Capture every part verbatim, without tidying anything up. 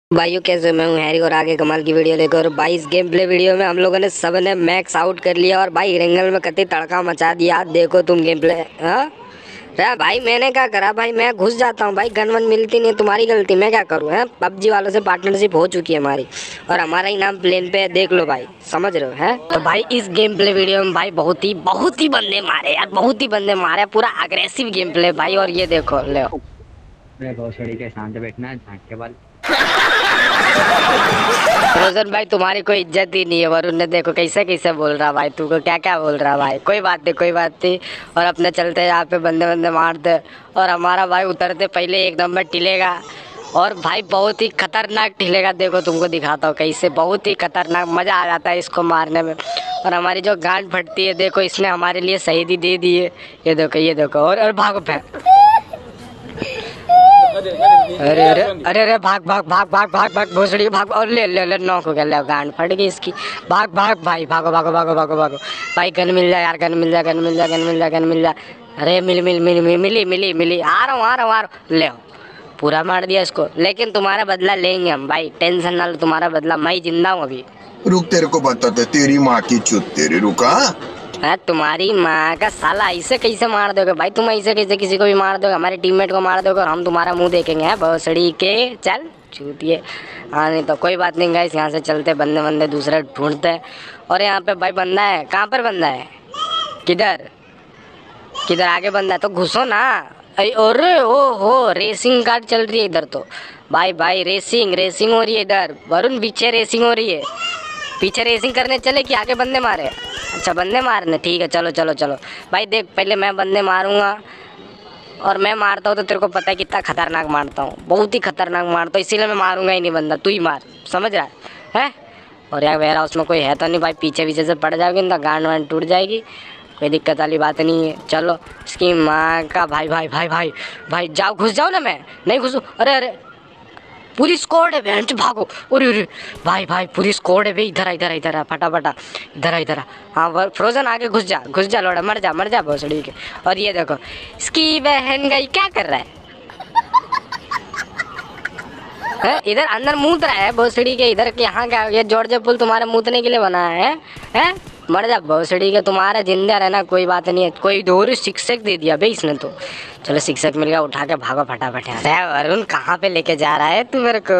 भाइयों कैसे हो? मैं हूँ हैरी और आगे कमाल की वीडियो लेकर। और भाई इस गेम प्ले वीडियो में हम लोगों ने सब ने मैक्स आउट कर लिया और भाई रेंगल में कति तड़का मचा दिया। देखो तुम गेम प्ले। हाँ रे भाई, मैंने क्या करा भाई? मैं घुस जाता हूँ भाई, गन वन मिलती नहीं, तुम्हारी गलती, मैं क्या करूँ? है पबजी वालों से पार्टनरशिप हो चुकी है हमारी और हमारा ही नाम प्लेन पे है, देख लो भाई, समझ रहे हो? है तो भाई इस गेम प्ले वीडियो में भाई बहुत ही बहुत ही बंदे मारे यार, बहुत ही बंदे मारे, पूरा अग्रेसिव गेम प्ले भाई। और ये देखो ले मैं भोसड़ी के शांत बैठना है झांक के बाद। रोशन भाई, तुम्हारी कोई इज्जत ही नहीं है। वरुण ने देखो कैसे कैसे बोल रहा भाई, तू को क्या क्या बोल रहा भाई। कोई बात नहीं, कोई बात नहीं। और अपने चलते यहाँ पे बंदे बंदे मारते और हमारा भाई उतरते पहले एक नंबर टिलेगा और भाई बहुत ही खतरनाक टिलेगा। देखो तुमको दिखाता हूँ कैसे, बहुत ही खतरनाक, मजा आ जाता है इसको मारने में। और हमारी जो गांड फटती है, देखो इसने हमारे लिए शहीदी दे दी है। ये देखो ये देखो। और, और भागो पे, अरे अरे अरे अरे भाग भाग भाग भाग भाग भाग भोसड़ी भाग। और ले ले ले नौक हो गया, ले गांड फट गई इसकी। भाग भाग भाई, भागो भागो भागो भागो भागो भाई। गन मिल जाए यार, गन मिल जाए, गन मिल जाए, गन मिल जाए, गन मिल जाए। अरे मिल मिल मिल मिल मिली मिली मिली, आ रहा हूँ आ रहा हूँ आ रहा हूँ। ले पूरा मार दिया इसको, लेकिन तुम्हारा बदला लेंगे हम भाई, टेंशन ना लो, तुम्हारा बदला। मैं जिंदा हूँ अभी। रुक, तेरे को बताते, तेरी माँ की चुत तेरी। रुका है तुम्हारी माँ का साला, ऐसे कैसे मार दोगे भाई? तुम ऐसे कैसे किसी को भी मार दोगे? हमारे टीममेट को मार दोगे और हम तुम्हारा मुंह देखेंगे? है भोसड़ी के, चल चूतिए। हाँ नहीं तो कोई बात नहीं गाइस, यहाँ से चलते, बंदे बंदे दूसरे ढूंढते हैं। और यहाँ पे भाई बंदा है, कहाँ पर बंदा है? किधर किधर आगे बंदा है तो घुसो ना। अरे ओ हो, रेसिंग कार चल रही है इधर तो भाई। भाई रेसिंग रेसिंग हो रही है इधर। वरुण पीछे रेसिंग हो रही है, पीछे रेसिंग करने चले कि आगे बंदे मारे? अच्छा बंदे मारने, ठीक है चलो चलो चलो भाई। देख पहले मैं बंदे मारूंगा और मैं मारता हूँ तो तेरे को पता है कितना खतरनाक मारता हूँ, बहुत ही खतरनाक मारता हूँ, इसीलिए मैं मारूंगा ही नहीं बंदा, तू ही मार, समझ रहा है? है और यार वेरा उसमें कोई है तो नहीं भाई, पीछे पीछे से पड़ जाओगे ना गांड वांड टूट जाएगी, कोई दिक्कत वाली बात नहीं है। चलो इसकी माँ का भाई भाई भाई भाई भाई, जाओ घुस जाओ ना। मैं नहीं घुसूँ? अरे अरे पूरी स्क्वाड है बेंच, भागो। अरे अरे भाई भाई पूरी स्क्वाड है भाई, इधर इधर इधर फटाफटा, इधर इधर। हाँ फ्रोजन आगे घुस जा, घुस जा लोड़ा, मर जा मर जा भोसड़ी के। और ये देखो इसकी बहन गई, क्या कर रहा है? है इधर अंदर मूत रहा है भोसड़ी के, इधर यहाँ क्या? ये जॉर्ज पुल तुम्हारे मूतने के लिए बना है? हैं मर जा भोसड़ी के, तुम्हारा जिंदा रहना कोई बात नहीं है। कोई दो शिक्षक दे दिया भाई इसने तो। चलो शिक्षक मिल गया, उठा के भागो फटाफट। अरे वरुण कहाँ पे लेके जा रहा है तू मेरे को?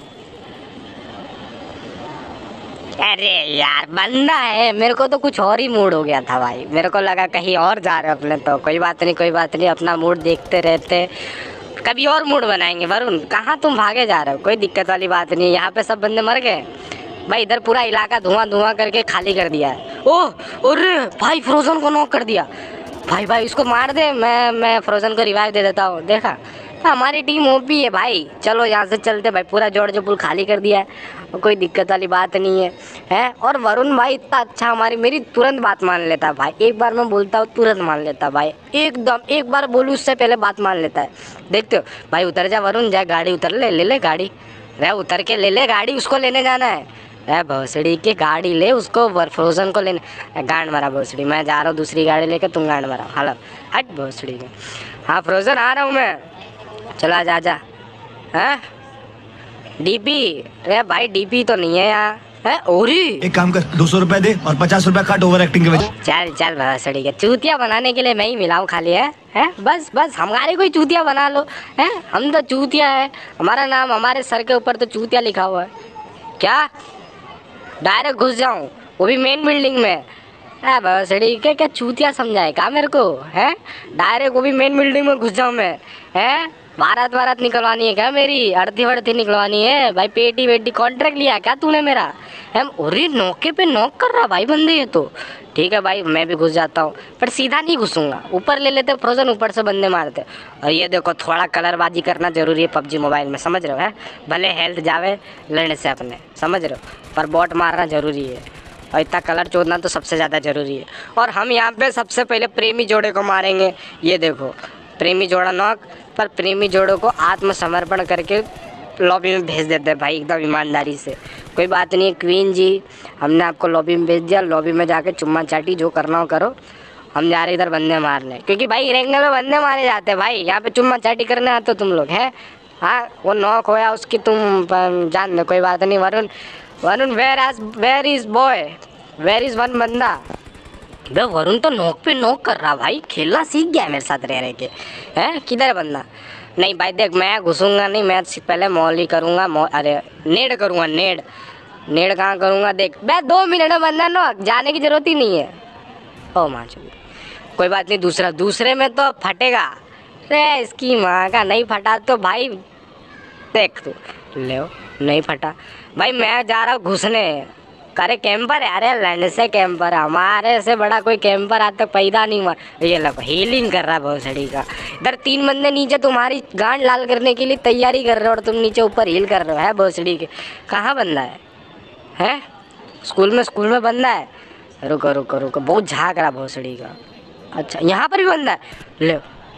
अरे यार बंदा है, मेरे को तो कुछ और ही मूड हो गया था भाई, मेरे को लगा कहीं और जा रहे अपने तो। कोई बात नहीं कोई बात नहीं, अपना मूड देखते रहते, कभी और मूड बनाएंगे। वरुण कहाँ तुम भागे जा रहे हो? कोई दिक्कत वाली बात नहीं, यहाँ पे सब बंदे मर गए भाई। इधर पूरा इलाका धुआं धुआं करके खाली कर दिया है। ओह अरे भाई फ्रोजन को नॉक कर दिया भाई। भाई इसको मार दे, मैं मैं फ्रोजन को रिवाइव दे देता हूँ। देखा हमारी टीम ओपी है भाई। चलो यहाँ से चलते भाई, पूरा जॉर्ज पुल खाली कर दिया है, कोई दिक्कत वाली बात नहीं है। हैं और वरुण भाई इतना अच्छा, हमारी मेरी तुरंत बात मान लेता है भाई। एक बार मैं बोलता हूँ तुरंत मान लेता है भाई, एकदम एक बार बोलूँ उससे पहले बात मान लेता है। देखते हो भाई, उतर जा वरुण, जा गाड़ी उतर ले, ले ले गाड़ी, रे उतर के ले ले गाड़ी, उसको लेने जाना है। अरे भोसड़ी की गाड़ी ले, उसको फ्रोजन को लेने। गांड मारा भोसड़ी, मैं जा रहा हूँ दूसरी गाड़ी लेके, तुम गांड मारा। हाल हट भोसड़ी के। हाँ फ्रोजन आ रहा हूँ मैं, चला जा जा। हाँ डीपी? अरे भाई डीपी तो नहीं है यहाँ। है ओरी, एक काम कर, दो सौ रुपए दे और पचास रुपए काट ओवर एक्टिंग के वजह। चल चल भोसड़ी के, चूतिया बनाने के लिए मैं ही मिला हूँ खाली। है है बस बस हमारे कोई चूतिया बना लो। है हम तो चूतिया है, हमारा नाम हमारे सर के ऊपर तो चूतिया लिखा हुआ है। क्या डायरेक्ट घुस जाऊं, वो भी मेन बिल्डिंग में? है भोसड़ी के, क्या चूतिया समझाए का मेरे को? है डायरेक्ट वो भी मेन बिल्डिंग में घुस जाऊं मैं? है भारत भारत निकलवानी है क्या मेरी? अड़ती वड़ती निकलवानी है भाई? पेटी वेटी कॉन्ट्रैक्ट लिया क्या तूने मेरा? है अरे नौके पे नॉक कर रहा भाई बंदे ये तो। ठीक है भाई मैं भी घुस जाता हूँ, पर सीधा नहीं घुसूंगा, ऊपर ले लेते फ्रोजन, ऊपर से बंदे मारते। और ये देखो थोड़ा कलरबाजी करना जरूरी है पबजी मोबाइल में, समझ रहे हो? है भले हेल्थ जावे लड़ने से अपने, समझ रहे हो, पर बॉट मारना जरूरी है और इतना कलर चोदना तो सबसे ज़्यादा ज़रूरी है। और हम यहाँ पे सबसे पहले प्रेमी जोड़े को मारेंगे। ये देखो प्रेमी जोड़ा नॉक, पर प्रेमी जोड़ों को आत्मसमर्पण करके लॉबी में भेज देते हैं भाई, एकदम ईमानदारी से। कोई बात नहीं क्वीन जी, हमने आपको लॉबी में भेज दिया, लॉबी में जाके चुम्मा चाटी जो करना हो करो, हम जा रहे इधर बंदे मारने। क्योंकि भाई रेंगल में बंदे मारे जाते हैं भाई, यहाँ पे चुम्मा चाटी करने आते हो तुम लोग? हैं हाँ वो नॉक होया उसकी तुम प- जान दो, कोई बात नहीं। Varun Varun where is where is boy, where is one बंदा। बे वरुण तो नॉक पे नॉक कर रहा भाई, खेलना सीख गया है मेरे साथ रह रह के। हैं किधर है बंदा? नहीं भाई देख, मैं घुसूंगा नहीं, मैं पहले मॉली करूंगा, मौ, अरे नेड करूंगा, नेड नेड कहाँ करूंगा देख। बे दो मिनट में बंदा नॉक, जाने की जरूरत ही नहीं है। ओ माँ चलो कोई बात नहीं, दूसरा दूसरे में तो फटेगा। अरे इसकी माँ का नहीं फटा तो भाई देख तू ले नहीं फटा भाई। मैं जा रहा हूँ घुसने। अरे कैंपर है, अरे लैंड से कैंपर है, हमारे से बड़ा कोई कैंपर आज तक पैदा नहीं हुआ। ये लो हीलिंग कर रहा है भोसड़ी का। इधर तीन बंदे नीचे तुम्हारी गांड लाल करने के लिए तैयारी कर रहे हो और तुम नीचे ऊपर हील कर रहे हो। है भोसड़ी के कहाँ बंदा है? हैं स्कूल में स्कूल में बंदा है। रुको रुको रुको, बहुत झाग रहा भोसड़ी का। अच्छा यहाँ पर भी बंदा है, ले।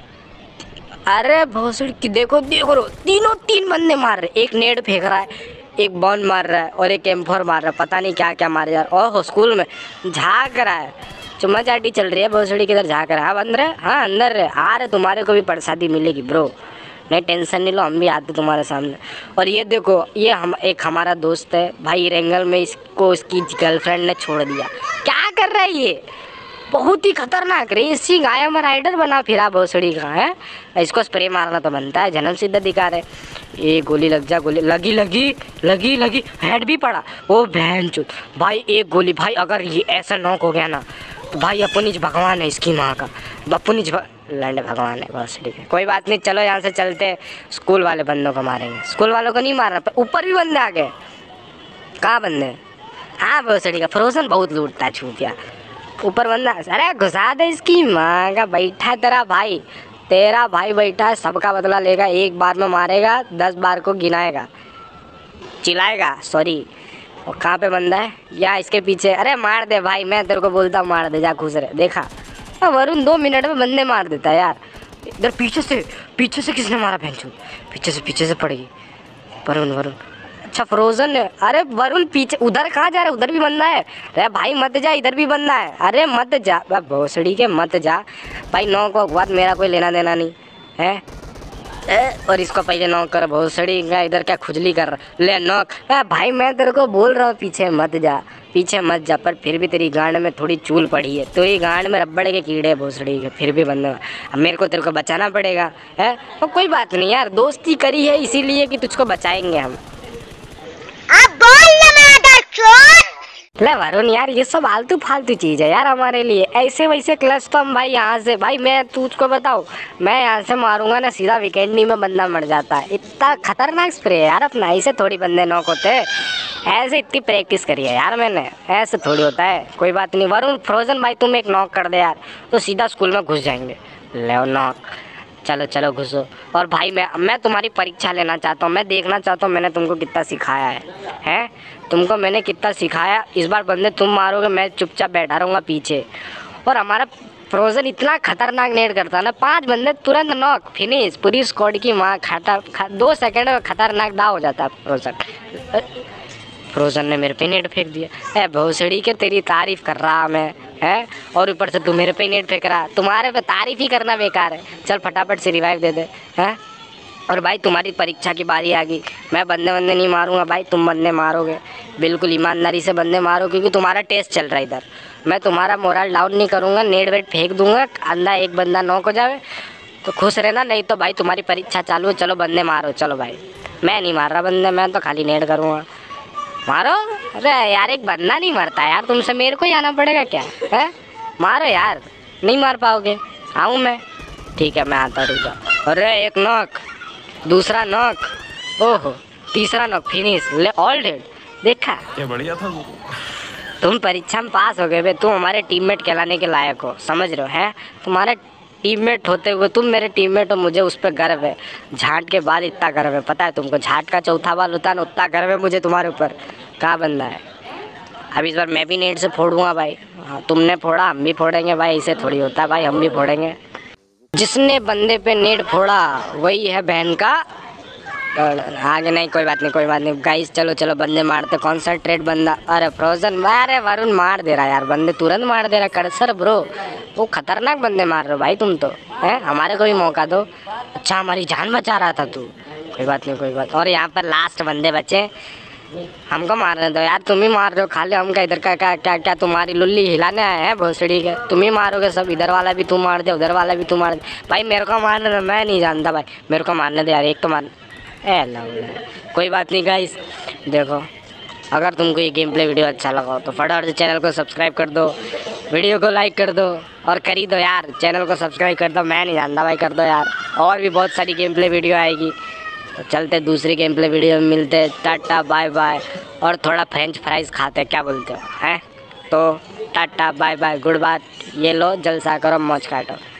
अरे भोसड़ी की देखो देखो रो, तीनों तीन बंदे मार रहे, एक नेड फेंक रहा है, एक बॉल मार रहा है और एक एम्फोर मार रहा है, पता नहीं क्या क्या मार यार। ओहो स्कूल में झाँक रहा है, चुम्मा चाटी चल रही है भोसड़ी किधर झाँक रहा है। हाँ अंदर है, हाँ अंदर है, आ रहे तुम्हारे को भी प्रसादी मिलेगी ब्रो, नहीं टेंशन नहीं लो, हम भी आते तुम्हारे सामने। और ये देखो ये हम एक हमारा दोस्त है भाई रेंगल में, इसको इसकी गर्लफ्रेंड ने छोड़ दिया। क्या कर रहा है ये? बहुत ही खतरनाक रेसिंग आई एम राइडर बना फिरा भोसड़ी का है। इसको स्प्रे मारना तो बनता है, जन्म सिद्ध अधिकार है। ये गोली लग जा, गोली लगी लगी लगी लगी, हेड भी पड़ा। ओ बहन चुत भाई, एक गोली भाई, अगर ये ऐसा नॉक हो गया ना तो भाई अपनी भगवान है इसकी माँ का, अपनी लैंड भगवान है भोसड़ी का। कोई बात नहीं, चलो यहाँ से चलते, स्कूल वाले बंदों को मारेंगे। स्कूल वालों को नहीं मारना, ऊपर भी बंदे आ गए। कहाँ बंदे? हाँ भोसड़ी का फ्रोजन बहुत लूटता है छूतिया, ऊपर बंदा। अरे घुसा दे इसकी माँ का, बैठा तेरा भाई, तेरा भाई बैठा है, सबका बदला लेगा, एक बार में मारेगा, दस बार को गिनाएगा, चिल्लाएगा सॉरी। और कहाँ पे बंदा है? या इसके पीछे। अरे मार दे भाई, मैं तेरे को बोलता हूँ मार दे, जा घुस रहे। देखा वरुण दो मिनट में बंदे मार देता है यार। इधर पीछे से पीछे से किसने मारा भैंचू? पीछे से पीछे से पड़ेगी वरुण वरुण। अच्छा फ्रोजन है। अरे वरुण पीछे, उधर कहाँ जा रहा है? उधर भी बंदा है। अरे भाई मत जा, इधर भी बंदा है। अरे मत जा भोसड़ी के, मत जा भाई। नॉक वॉक बात मेरा कोई लेना देना नहीं है। ए, और इसको पहले नॉक कर भोसड़ी का, इधर क्या खुजली कर रहा ले नॉक। ए भाई मैं तेरे को बोल रहा हूँ पीछे मत जा, पीछे मत जा, पर फिर भी तेरी गांड में थोड़ी चूल पड़ी है, तो ये गांड में रबड़ के कीड़े भोसड़ी के, फिर भी बंदा अब मेरे को तेरे को बचाना पड़ेगा है। तो कोई बात नहीं यार, दोस्ती करी है इसीलिए कि तुझको बचाएंगे हम। अब बोल ना मेरा चोर। ले वरुण यार ये सब आलतू फालतू चीज है यार हमारे लिए, ऐसे वैसे क्लच तो हम भाई यहाँ से भाई, मैं तुझको बताऊँ, मैं यहाँ से मारूंगा ना सीधा विकेंडी में बंदा मर जाता है। इतना खतरनाक स्प्रे है यार अपना, ऐसे थोड़ी बंदे नॉक होते हैं, ऐसे इतनी प्रैक्टिस करी है यार मैंने, ऐसे थोड़ी होता है। कोई बात नहीं वरुण, फ्रोजन भाई तुम एक नॉक कर दे यार, तो सीधा स्कूल में घुस जाएंगे। ले नॉक, चलो चलो घुसो। और भाई मैं मैं तुम्हारी परीक्षा लेना चाहता हूँ, मैं देखना चाहता हूँ मैंने तुमको कितना सिखाया है हैं तुमको मैंने कितना सिखाया। इस बार बंदे तुम मारोगे, मैं चुपचाप बैठा रहूँगा पीछे। और हमारा फ्रोजन इतना खतरनाक नेट करता है ना, पांच बंदे तुरंत नॉक, फिनिश, पूरी स्क्वाड की माँ खाता खा, दो सेकंड में खतरनाक डा हो जाता है फ्रोजन। फ्रोजन ने मेरे पे नेट फेंक दिया। ए भोसड़ी के तेरी तारीफ कर रहा मैं है, और ऊपर से तू मेरे पे नेट फेंक रहा, तुम्हारे पे तारीफ ही करना बेकार है। चल फटाफट से रिवाइव दे दे हैं। और भाई तुम्हारी परीक्षा की बारी आ गई, मैं बंदे बंदे नहीं मारूंगा भाई, तुम बंदे मारोगे, बिल्कुल ईमानदारी से बंदे मारो, क्योंकि तुम्हारा टेस्ट चल रहा है इधर। मैं तुम्हारा मोरल डाउन नहीं करूँगा, नेट वेट फेंक दूंगा, अंधा एक बंदा नॉक हो जाए तो खुश रहना, नहीं तो भाई तुम्हारी परीक्षा चालू है, चलो बंदे मारो। चलो भाई मैं नहीं मार रहा बंदे, मैं तो खाली नेट करूँगा, मारो। अरे यार एक बंदा नहीं मरता यार, तुमसे मेरे को ही आना पड़ेगा क्या है? मारो यार, नहीं मार पाओगे, आऊँ मैं? ठीक है मैं आता, रुक जाओ। अरे एक नॉक, दूसरा नॉक, ओहो तीसरा नॉक, फिनिश, ले ऑल डेड। देखा क्या बढ़िया था वो। तुम परीक्षा में पास हो गए बे, तुम हमारे टीममेट कहलाने के लायक हो, समझ रहे हो हैं? तुम्हारे टीममेट होते हुए तुम मेरे टीममेट हो, मुझे उस पर गर्व है। झाट के बाद इतना गर्व है, पता है तुमको? झाट का चौथा बाल होता है ना, उतना गर्व है मुझे तुम्हारे ऊपर। कहाँ बंदा है? अब इस बार मैं भी नेट से फोड़ूंगा भाई। हाँ तुमने फोड़ा हम भी फोड़ेंगे भाई, ऐसे थोड़ी होता है भाई, हम भी फोड़ेंगे। जिसने बंदे पे नेट फोड़ा वही है बहन का। आगे नहीं, कोई बात नहीं कोई बात नहीं गाइस, चलो चलो बंदे मारते, कॉन्सनट्रेट बंदा। अरे फ्रोजन, अरे वरुण मार दे रहा यार, बंदे तुरंत मार दे रहा। कर्सर ब्रो, वो खतरनाक बंदे मार रहे हो भाई तुम तो, है? हमारे को भी मौका दो। अच्छा हमारी जान बचा रहा था तू, कोई बात नहीं कोई बात। और यहाँ पर लास्ट बंदे बचे, हमको मारने दो यार, तुम ही मार रहे हो खाली, हम क्या इधर का क्या क्या क्या तुम्हारी लुल्ली हिलाने आए हैं भोसड़ी के, तुम ही मारोगे सब, इधर वाला भी तुम मार दे, उधर वाला भी तुम मार दे। भाई मेरे को मारने दो, मैं नहीं जानता भाई, मेरे को मारने दो यार, एक तो मार ए अल्लाह। कोई बात नहीं गाइस, देखो अगर तुमको ये गेम प्ले वीडियो अच्छा लगा हो तो फटाफट से चैनल को सब्सक्राइब कर दो, वीडियो को लाइक कर दो और कर ही दो यार, चैनल को सब्सक्राइब कर दो, मैं नहीं जानता भाई, कर दो यार। और भी बहुत सारी गेम प्ले वीडियो आएगी, तो चलते दूसरी गेम प्ले वीडियो में मिलते, टाटा बाय बाय। और थोड़ा फ्रेंच फ्राइज खाते, क्या बोलते हो हैं? तो टाटा बाय बाय, गुड बात, ये लो जलसा करो, मौज काटो।